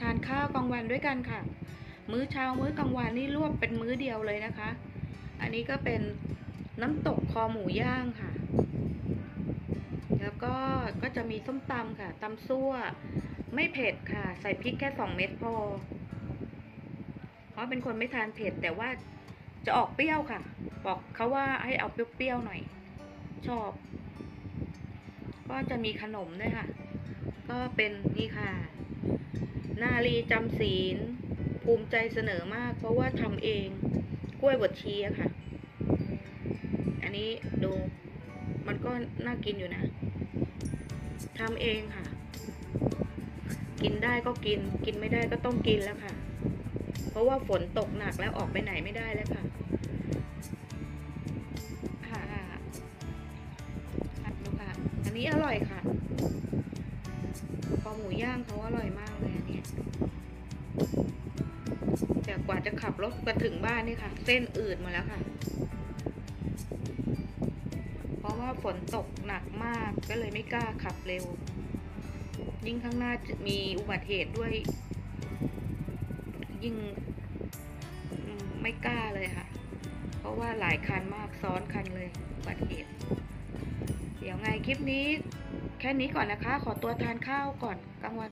ทานข้าวกลางวันด้วยกันค่ะมื้อเช้ามื้อกลางวันนี่รวบเป็นมื้อเดียวเลยนะคะอันนี้ก็เป็นน้ำตกคอหมูย่างค่ะแล้วก็จะมีส้มตำค่ะตำซั่วไม่เผ็ดค่ะใส่พริกแค่2 เม็ดพอเพราะเป็นคนไม่ทานเผ็ดแต่ว่าจะออกเปรี้ยวค่ะบอกเขาว่าให้เอาเปรี้ยวๆหน่อยชอบก็จะมีขนมด้วยค่ะก็เป็นนี่ค่ะนาลีจำศีลภูมิใจเสนอมากเพราะว่าทำเองกล้วยบดชีอะค่ะอันนี้ดูมันก็น่ากินอยู่นะทำเองค่ะกินได้ก็กินกินไม่ได้ก็ต้องกินแล้วค่ะเพราะว่าฝนตกหนักแล้วออกไปไหนไม่ได้แล้วค่ะดูค่ะอันนี้อร่อยค่ะคอหมูย่างเขาอร่อยมากเลยอันนี้แต่กว่าจะขับรถมาถึงบ้านนี่ค่ะเส้นอืดมาแล้วค่ะเพราะว่าฝนตกหนักมากก็เลยไม่กล้าขับเร็วยิ่งข้างหน้ามีอุบัติเหตุด้วยยิ่งไม่กล้าเลยค่ะเพราะว่าหลายคันมากซ้อนคันเลยอุบัติเหตุเดี๋ยวไงคลิปนี้แค่นี้ก่อนนะคะขอตัวทานข้าวก่อนกลางวัน